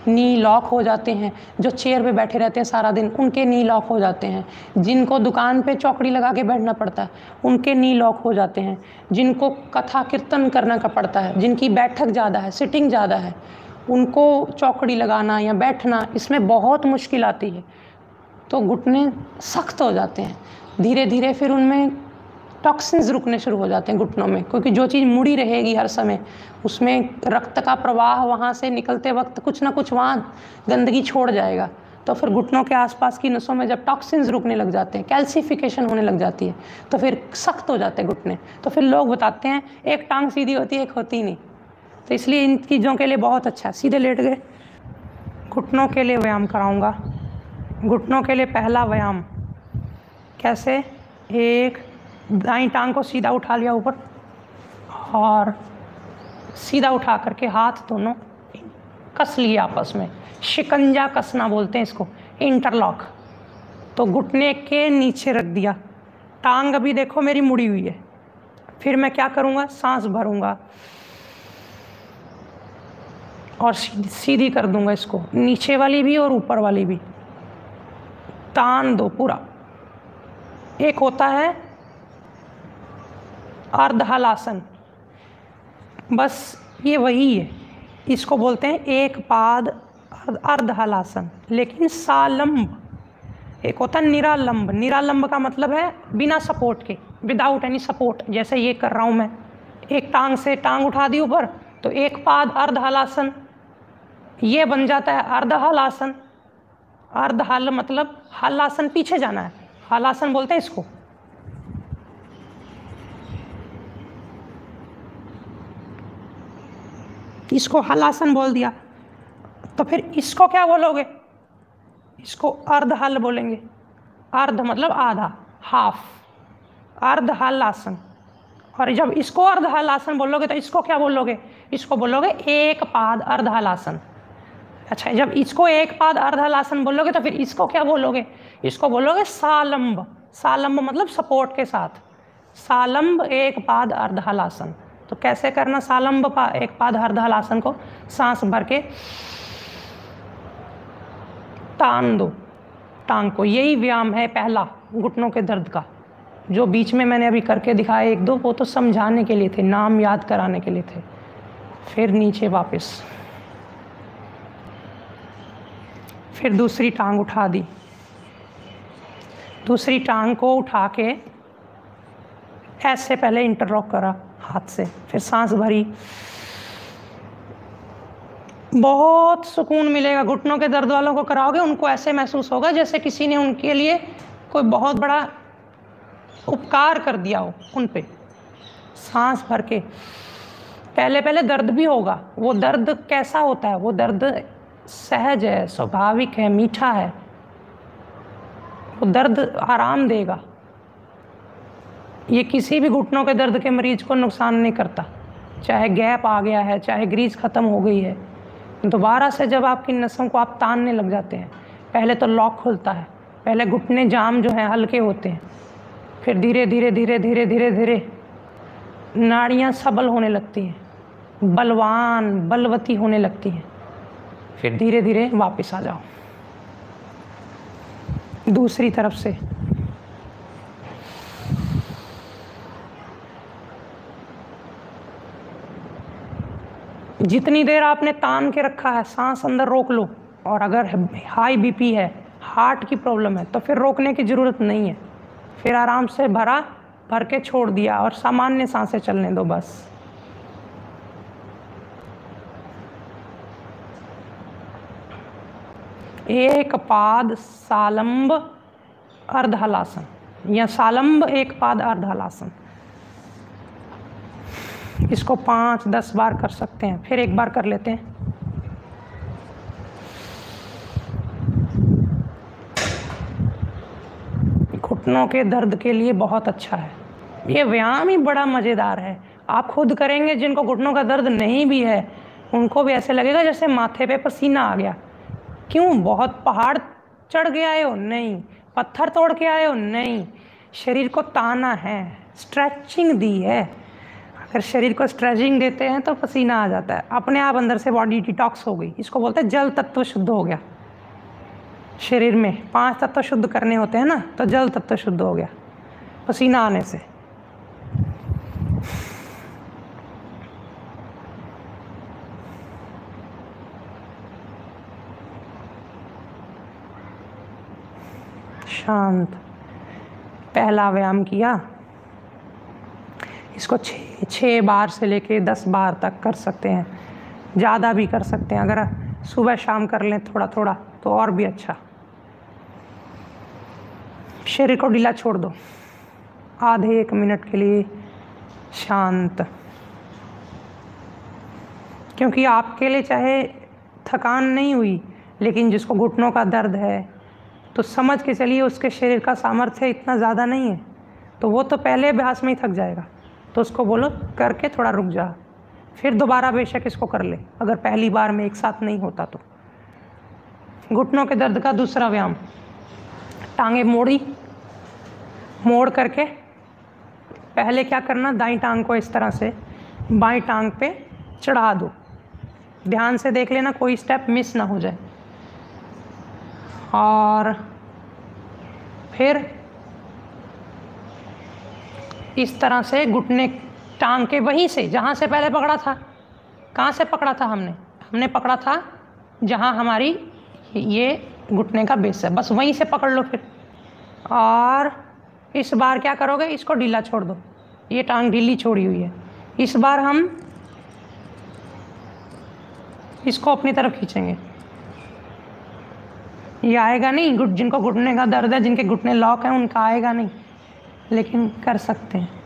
नी lock हो जाते हैं, जो चेयर पे बैठे रहते हैं सारा दिन उनके नी लॉक हो जाते हैं, जिनको दुकान पे चौकड़ी लगा के बैठना पड़ता है उनके नी लॉक हो जाते हैं, जिनको कथा कीर्तन करना का पड़ता है, जिनकी बैठक ज़्यादा है, सिटिंग ज़्यादा है, उनको चौकड़ी लगाना या बैठना इसमें बहुत मुश्किल आती है, तो घुटने सख्त हो जाते हैं। धीरे धीरे फिर उनमें टॉक्सिन्स रुकने शुरू हो जाते हैं घुटनों में, क्योंकि जो चीज़ मुड़ी रहेगी हर समय उसमें रक्त का प्रवाह वहाँ से निकलते वक्त कुछ ना कुछ वहाँ गंदगी छोड़ जाएगा, तो फिर घुटनों के आसपास की नसों में जब टॉक्सिन्स रुकने लग जाते हैं, कैल्सिफिकेशन होने लग जाती है, तो फिर सख्त हो जाते हैं घुटने। तो फिर लोग बताते हैं एक टांग सीधी होती है एक होती नहीं, तो इसलिए इन चीज़ों के लिए बहुत अच्छा है। सीधे लेट गए। घुटनों के लिए व्यायाम कराऊंगा। घुटनों के लिए पहला व्यायाम कैसे, एक दाईं टांग को सीधा उठा लिया ऊपर और सीधा उठा करके हाथ दोनों कस लिए आपस में, शिकंजा कसना बोलते हैं इसको, इंटरलॉक। तो घुटने के नीचे रख दिया, टांग अभी देखो मेरी मुड़ी हुई है, फिर मैं क्या करूँगा, सांस भरूँगा और सीधी कर दूंगा इसको, नीचे वाली भी और ऊपर वाली भी, तान दो पूरा। एक होता है अर्धहलासन, बस ये वही है, इसको बोलते हैं एक पाद अर्धहलासन, लेकिन सालंब। एक होता है निरालंब। निरालंब का मतलब है बिना सपोर्ट के, विदाउट एनी सपोर्ट, जैसे ये कर रहा हूँ मैं, एक टांग से टांग उठा दी ऊपर तो एक पाद अर्धहलासन, ये बन जाता है अर्धहलासन। अर्धहल मतलब हलासन पीछे जाना है, हलासन बोलते हैं इसको। इसको हलासन बोल दिया, तो फिर इसको क्या बोलोगे, इसको अर्धहल बोलेंगे। अर्ध मतलब आधा, हाफ, अर्धहलासन। और जब इसको अर्धहलासन बोलोगे तो इसको क्या बोलोगे, इसको बोलोगे एक पाद अर्धहलासन। अच्छा, जब इसको एक पाद अर्धहलासन बोलोगे तो फिर इसको क्या बोलोगे, इसको बोलोगे सालंब। सालंब मतलब सपोर्ट के साथ, सालंब एक पाद अर्धहलासन। तो कैसे करना सालंब एक पाद अर्धहलासन को, सांस भर के तान दो टांग को। यही व्यायाम है पहला घुटनों के दर्द का, जो बीच में मैंने अभी करके दिखाया एक दो, वो तो समझाने के लिए थे, नाम याद कराने के लिए थे। फिर नीचे वापस, फिर दूसरी टांग उठा दी, दूसरी टांग को उठा के ऐसे पहले इंटरलॉक करा हाथ से, फिर सांस भरी, बहुत सुकून मिलेगा। घुटनों के दर्द वालों को कराओगे उनको ऐसे महसूस होगा जैसे किसी ने उनके लिए कोई बहुत बड़ा उपकार कर दिया हो उन पे। सांस भर के, पहले पहले दर्द भी होगा, वो दर्द कैसा होता है, वो दर्द सहज है, स्वाभाविक है, मीठा है, वो दर्द आराम देगा। ये किसी भी घुटनों के दर्द के मरीज को नुकसान नहीं करता, चाहे गैप आ गया है, चाहे ग्रीस ख़त्म हो गई है। दोबारा से जब आपकी नसों को आप तानने लग जाते हैं, पहले तो लॉक खुलता है, पहले घुटने जाम जो हैं हल्के होते हैं, फिर धीरे धीरे धीरे धीरे धीरे धीरे नाड़ियाँ सबल होने लगती हैं, बलवान बलवती होने लगती हैं, फिर धीरे धीरे वापस आ जाओ दूसरी तरफ से। जितनी देर आपने तान के रखा है सांस अंदर रोक लो, और अगर हाई बीपी है, हार्ट की प्रॉब्लम है, तो फिर रोकने की ज़रूरत नहीं है, फिर आराम से भर के छोड़ दिया और सामान्य सांसें चलने दो बस। एक पाद सालंब अर्धहलासन या सालंब एक पाद अर्धहलासन, इसको 5-10 बार कर सकते हैं। फिर एक बार कर लेते हैं। घुटनों के दर्द के लिए बहुत अच्छा है ये व्यायाम, ही बड़ा मज़ेदार है। आप खुद करेंगे, जिनको घुटनों का दर्द नहीं भी है उनको भी ऐसे लगेगा जैसे माथे पे पसीना आ गया। क्यों, बहुत पहाड़ चढ़ के आए हो? नहीं। पत्थर तोड़ के आए हो? नहीं। शरीर को ताना है, स्ट्रेचिंग दी है। फिर शरीर को स्ट्रेचिंग देते हैं तो पसीना आ जाता है, अपने आप अंदर से बॉडी डिटॉक्स हो गई। इसको बोलते हैं जल तत्व शुद्ध हो गया। शरीर में 5 तत्व शुद्ध करने होते हैं ना, तो जल तत्व शुद्ध हो गया पसीना आने से। शांत। पहला व्यायाम किया, इसको 6 बार से लेके 10 बार तक कर सकते हैं, ज़्यादा भी कर सकते हैं। अगर सुबह शाम कर लें थोड़ा थोड़ा तो और भी अच्छा। शरीर को ढीला छोड़ दो, आधे 1 मिनट के लिए शांत। क्योंकि आपके लिए चाहे थकान नहीं हुई, लेकिन जिसको घुटनों का दर्द है तो समझ के चलिए उसके शरीर का सामर्थ्य इतना ज़्यादा नहीं है, तो वो तो पहले अभ्यास में ही थक जाएगा। तो उसको बोलो करके थोड़ा रुक जा, फिर दोबारा बेशक इसको कर ले, अगर पहली बार में एक साथ नहीं होता तो। घुटनों के दर्द का दूसरा व्यायाम, टांगे मोड़ी, मोड़ करके पहले क्या करना, दाईं टांग को इस तरह से बाईं टांग पे चढ़ा दो। ध्यान से देख लेना कोई स्टेप मिस ना हो जाए। और फिर इस तरह से घुटने टांग के वहीं से जहाँ से पहले पकड़ा था, कहाँ से पकड़ा था हमने पकड़ा था जहाँ हमारी ये घुटने का बेस है, बस वहीं से पकड़ लो फिर। और इस बार क्या करोगे, इसको ढीला छोड़ दो, ये टांग ढीली छोड़ी हुई है। इस बार हम इसको अपनी तरफ खींचेंगे। ये आएगा नहीं, जिनको घुटने का दर्द है, जिनके घुटने लॉक हैं, उनका आएगा नहीं, लेकिन कर सकते हैं।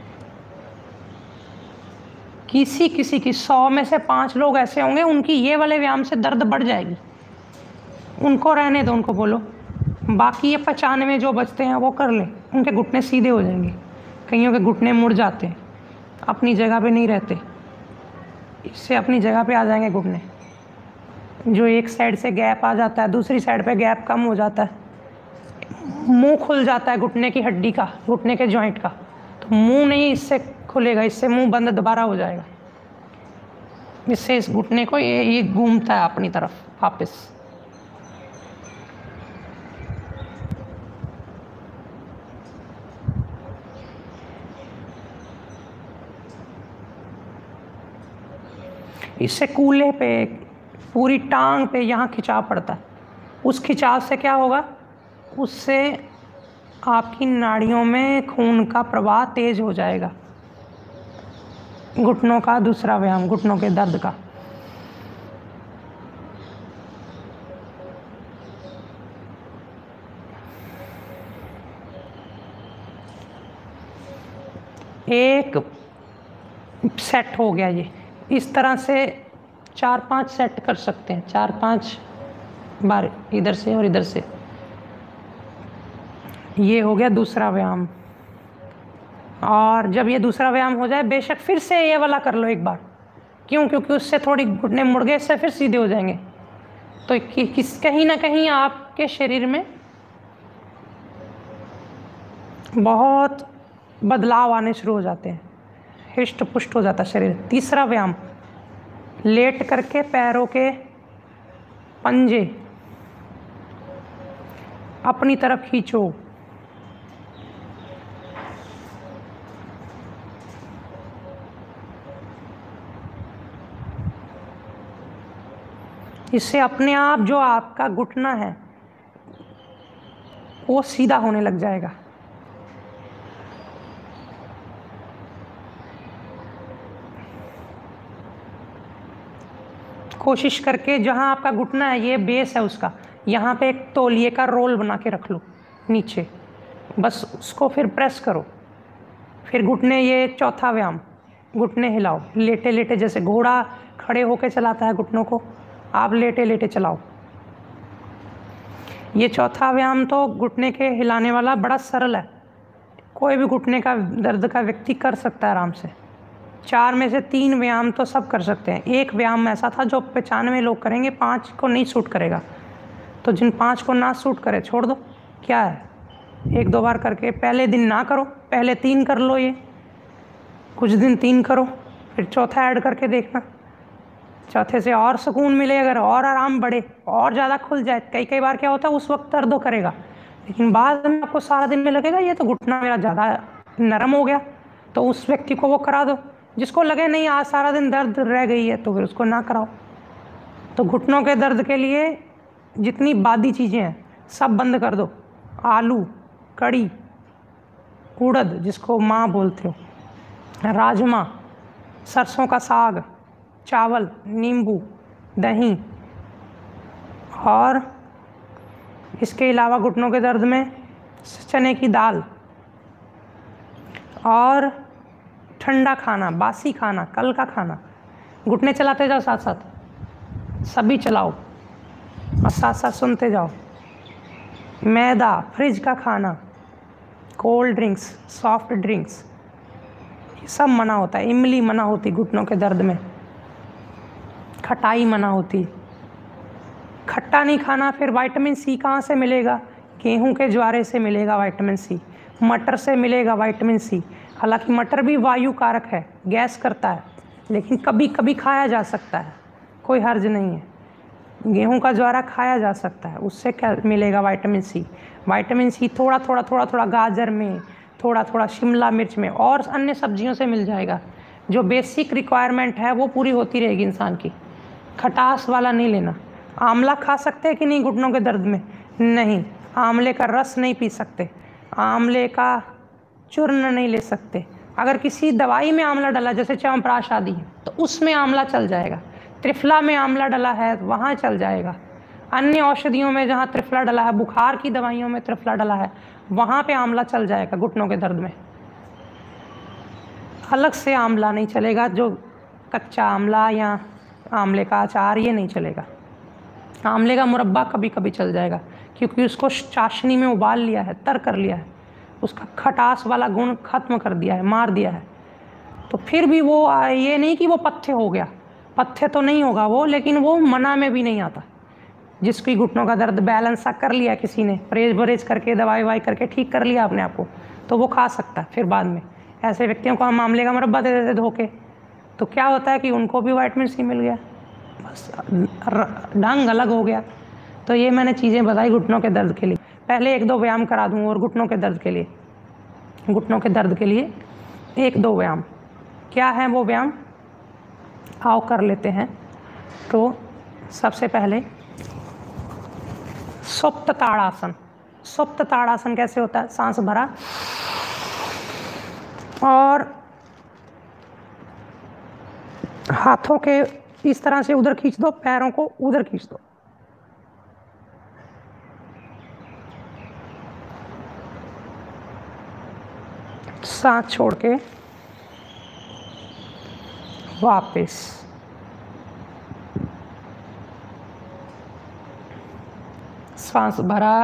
किसी की 100 में से 5 लोग ऐसे होंगे उनकी ये वाले व्यायाम से दर्द बढ़ जाएगी, उनको रहने दो, उनको बोलो। बाकी ये 95 जो बचते हैं वो कर ले, उनके घुटने सीधे हो जाएंगे। कईयों के घुटने मुड़ जाते हैं, अपनी जगह पे नहीं रहते, इससे अपनी जगह पे आ जाएंगे घुटने। जो एक साइड से गैप आ जाता है, दूसरी साइड पे गैप कम हो जाता है, मुंह खुल जाता है घुटने की हड्डी का, घुटने के जॉइंट का, तो मुंह नहीं इससे खुलेगा, इससे मुंह बंद दोबारा हो जाएगा। इससे इस घुटने को ये घूमता है अपनी तरफ वापस। इससे कूल्हे पे, पूरी टांग पे यहाँ खिंचाव पड़ता है। उस खिंचाव से क्या होगा, उससे आपकी नाड़ियों में खून का प्रवाह तेज हो जाएगा। घुटनों का दूसरा व्यायाम, घुटनों के दर्द का। एक सेट हो गया ये। इस तरह से 4-5 सेट कर सकते हैं, 4-5 बार इधर से और इधर से। ये हो गया दूसरा व्यायाम। और जब ये दूसरा व्यायाम हो जाए, बेशक फिर से ये वाला कर लो एक बार। क्यों? क्योंकि उससे थोड़ी घुटने मुड़ गए, इससे फिर सीधे हो जाएंगे। तो कहीं ना कहीं आपके शरीर में बहुत बदलाव आने शुरू हो जाते हैं, हिष्ट पुष्ट हो जाता है शरीर। तीसरा व्यायाम, लेट करके पैरों के पंजे अपनी तरफ खींचो। इससे अपने आप जो आपका घुटना है वो सीधा होने लग जाएगा। कोशिश करके जहाँ आपका घुटना है, ये बेस है उसका, यहाँ पे एक तौलिए का रोल बना के रख लो नीचे, बस उसको फिर प्रेस करो। फिर घुटने, ये चौथा व्यायाम, घुटने हिलाओ लेटे लेटे, जैसे घोड़ा खड़े होके चलाता है घुटनों को, आप लेटे लेटे चलाओ। ये चौथा व्यायाम तो घुटने के हिलाने वाला बड़ा सरल है, कोई भी घुटने का दर्द का व्यक्ति कर सकता है आराम से। 4 में से 3 व्यायाम तो सब कर सकते हैं। एक व्यायाम ऐसा था जो 95 लोग करेंगे, 5 को नहीं सूट करेगा। तो जिन 5 को ना सूट करे छोड़ दो, क्या है, 1-2 बार करके, पहले दिन ना करो, पहले 3 कर लो ये, कुछ दिन 3 करो, फिर चौथा ऐड करके देखना, चौथे से और सुकून मिले, अगर और आराम बढ़े, और ज़्यादा खुल जाए। कई बार क्या होता है, उस वक्त दर्द करेगा, लेकिन बाद में आपको सारा दिन में लगेगा ये तो घुटना मेरा ज़्यादा नरम हो गया, तो उस व्यक्ति को वो करा दो। जिसको लगे नहीं आज सारा दिन दर्द रह गई है, तो फिर उसको ना कराओ। तो घुटनों के दर्द के लिए जितनी बादी चीज़ें हैं सब बंद कर दो। आलू, कड़ी, उड़द जिसको माँ बोलते हो, राजमा, सरसों का साग, चावल, नींबू, दही, और इसके अलावा घुटनों के दर्द में चने की दाल और ठंडा खाना, बासी खाना, कल का खाना। घुटने चलाते जाओ, साथ साथ सभी चलाओ और साथ साथ सुनते जाओ। मैदा, फ्रिज का खाना, कोल्ड ड्रिंक्स, सॉफ्ट ड्रिंक्स, ये सब मना होता है। इमली मना होती घुटनों के दर्द में, खटाई मना होती। खट्टा नहीं खाना। फिर विटामिन सी कहाँ से मिलेगा? गेहूं के ज्वारे से मिलेगा विटामिन सी, मटर से मिलेगा विटामिन सी। हालांकि मटर भी वायु कारक है, गैस करता है, लेकिन कभी कभी खाया जा सकता है, कोई हर्ज नहीं है। गेहूं का ज्वारा खाया जा सकता है, उससे क्या मिलेगा? Vitamin C. विटामिन सी थोड़ा थोड़ा गाजर में, थोड़ा थोड़ा शिमला मिर्च में और अन्य सब्जियों से मिल जाएगा। जो बेसिक रिक्वायरमेंट है वो पूरी होती रहेगी इंसान की। खटास वाला नहीं लेना। आंवला खा सकते हैं कि नहीं घुटनों के दर्द में? नहीं। आंवले का रस नहीं पी सकते, आंवले का चूर्ण नहीं ले सकते। अगर किसी दवाई में आंवला डला, जैसे च्यवनप्राश आदि है, तो उसमें आंवला चल जाएगा। त्रिफला में आंवला डला है वहाँ चल जाएगा। अन्य औषधियों में जहाँ त्रिफला डला है, बुखार की दवाइयों में त्रिफला डला है, वहाँ पे आंवला चल जाएगा घुटनों के दर्द में। अलग से आंवला नहीं चलेगा, जो कच्चा आंवला या आंवले का अचार ये नहीं चलेगा। आंवले का मुरब्बा कभी कभी चल जाएगा, क्योंकि उसको चाशनी में उबाल लिया है, तर कर लिया है, उसका खटास वाला गुण खत्म कर दिया है, मार दिया है। तो फिर भी वो ये नहीं कि वो पथ्य हो गया, पथ्य तो नहीं होगा वो, लेकिन वो मना में भी नहीं आता। जिसकी घुटनों का दर्द बैलेंस सा कर लिया किसी ने, परहेज वरहेज करके, दवाई ववाई करके ठीक कर लिया अपने आप को, तो वो खा सकता है। फिर बाद में ऐसे व्यक्तियों को हम आंवले का मुरब्बा दे देते धोके, तो क्या होता है कि उनको भी विटामिन सी मिल गया, बस ढंग अलग हो गया। तो ये मैंने चीज़ें बताई घुटनों के दर्द के लिए। पहले 1-2 व्यायाम करा दूँ और घुटनों के दर्द के लिए, घुटनों के दर्द के लिए 1-2 व्यायाम। क्या है वो व्यायाम? आओ कर लेते हैं। तो सबसे पहले सुप्त ताड़ासन। सुप्त ताड़ासन कैसे होता है? सांस भरा और हाथों के इस तरह से उधर खींच दो, पैरों को उधर खींच दो, सांस छोड़ के वापस, सांस भरा,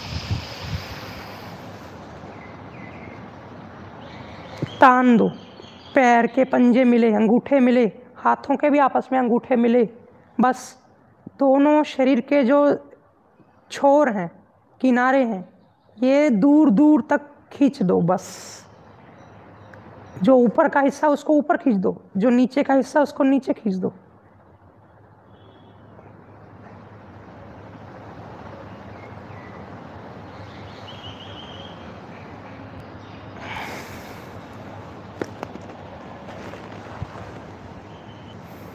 तान दो, पैर के पंजे मिले, अंगूठे मिले, हाथों के भी आपस में अंगूठे मिले, बस दोनों शरीर के जो छोर हैं, किनारे हैं, ये दूर दूर तक खींच दो। बस जो ऊपर का हिस्सा उसको ऊपर खींच दो, जो नीचे का हिस्सा उसको नीचे खींच दो।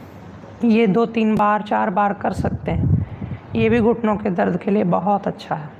ये 2-3 बार 4 बार कर सकते हैं। ये भी घुटनों के दर्द के लिए बहुत अच्छा है।